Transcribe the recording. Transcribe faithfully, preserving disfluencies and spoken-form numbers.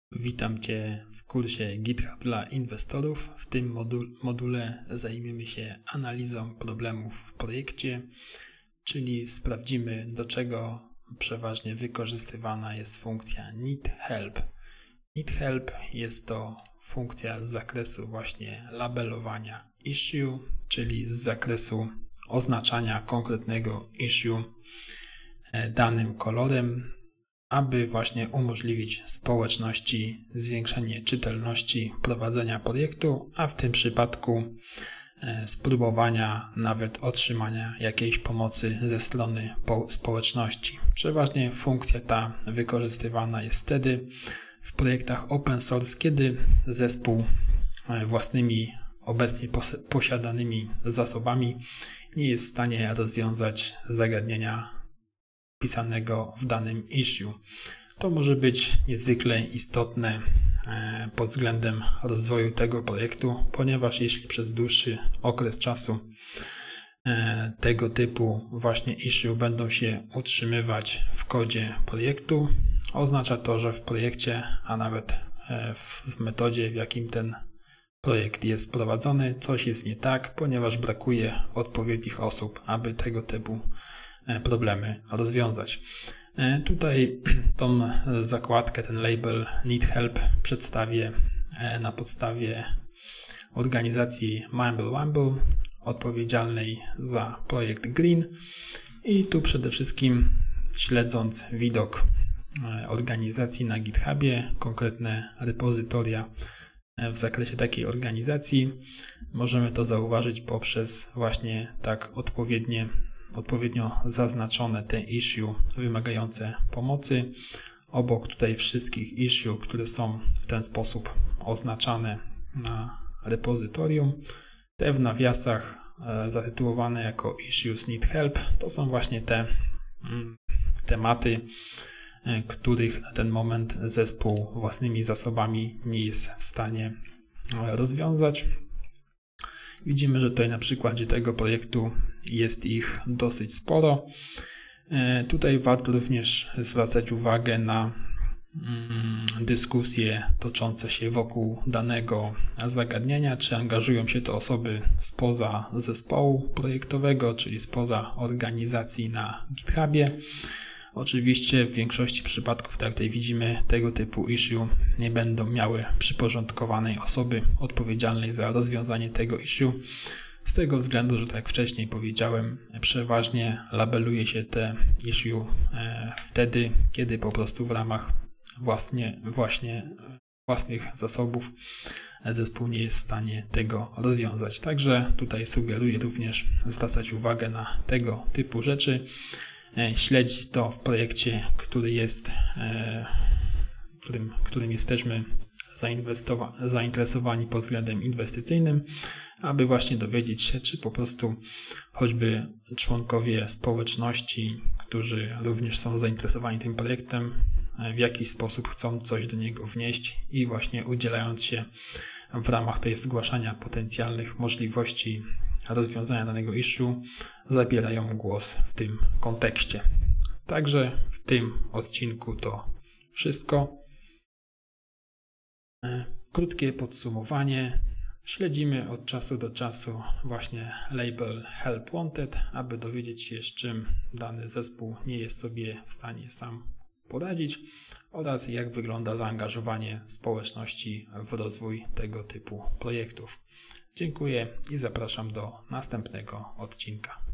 Witam Cię w kursie GitHub dla inwestorów. W tym modul module zajmiemy się analizą problemów w projekcie, czyli sprawdzimy, do czego przeważnie wykorzystywana jest funkcja need help. Need help jest to funkcja z zakresu właśnie labelowania issue, czyli z zakresu oznaczania konkretnego issue danym kolorem, aby właśnie umożliwić społeczności zwiększenie czytelności prowadzenia projektu, a w tym przypadku spróbowania nawet otrzymania jakiejś pomocy ze strony społeczności. Przeważnie funkcja ta wykorzystywana jest wtedy w projektach open source, kiedy zespół własnymi obecnie posiadanymi zasobami nie jest w stanie rozwiązać zagadnienia pisanego w danym issue. To może być niezwykle istotne pod względem rozwoju tego projektu, ponieważ jeśli przez dłuższy okres czasu tego typu właśnie issue będą się utrzymywać w kodzie projektu, oznacza to, że w projekcie, a nawet w metodzie, w jakim ten projekt jest prowadzony, coś jest nie tak, ponieważ brakuje odpowiednich osób, aby tego typu problemy rozwiązać. Tutaj tą zakładkę, ten label need help przedstawię na podstawie organizacji Mumblewumble odpowiedzialnej za projekt Green i tu przede wszystkim śledząc widok organizacji na GitHubie, konkretne repozytoria w zakresie takiej organizacji, możemy to zauważyć poprzez właśnie tak odpowiednie odpowiednio zaznaczone te issue wymagające pomocy. Obok tutaj wszystkich issue, które są w ten sposób oznaczane na repozytorium, te w nawiasach zatytułowane jako issues need help, to są właśnie te tematy, których na ten moment zespół własnymi zasobami nie jest w stanie rozwiązać. Widzimy, że tutaj na przykładzie tego projektu jest ich dosyć sporo. Tutaj warto również zwracać uwagę na dyskusje toczące się wokół danego zagadnienia, czy angażują się to osoby spoza zespołu projektowego, czyli spoza organizacji na GitHubie. Oczywiście w większości przypadków, tak jak tutaj widzimy, tego typu issue nie będą miały przyporządkowanej osoby odpowiedzialnej za rozwiązanie tego issue. Z tego względu, że tak jak wcześniej powiedziałem, przeważnie labeluje się te issue wtedy, kiedy po prostu w ramach właśnie, właśnie własnych zasobów zespół nie jest w stanie tego rozwiązać. Także tutaj sugeruję również zwracać uwagę na tego typu rzeczy. Śledzić to w projekcie, który jest, którym, którym jesteśmy zainteresowani pod względem inwestycyjnym, aby właśnie dowiedzieć się, czy po prostu choćby członkowie społeczności, którzy również są zainteresowani tym projektem, w jakiś sposób chcą coś do niego wnieść i właśnie udzielając się w ramach tej zgłaszania potencjalnych możliwości rozwiązania danego issue, zabierają głos w tym kontekście. Także w tym odcinku to wszystko. Krótkie podsumowanie. Śledzimy od czasu do czasu właśnie label help wanted, aby dowiedzieć się, z czym dany zespół nie jest sobie w stanie sam poradzić oraz jak wygląda zaangażowanie społeczności w rozwój tego typu projektów. Dziękuję i zapraszam do następnego odcinka.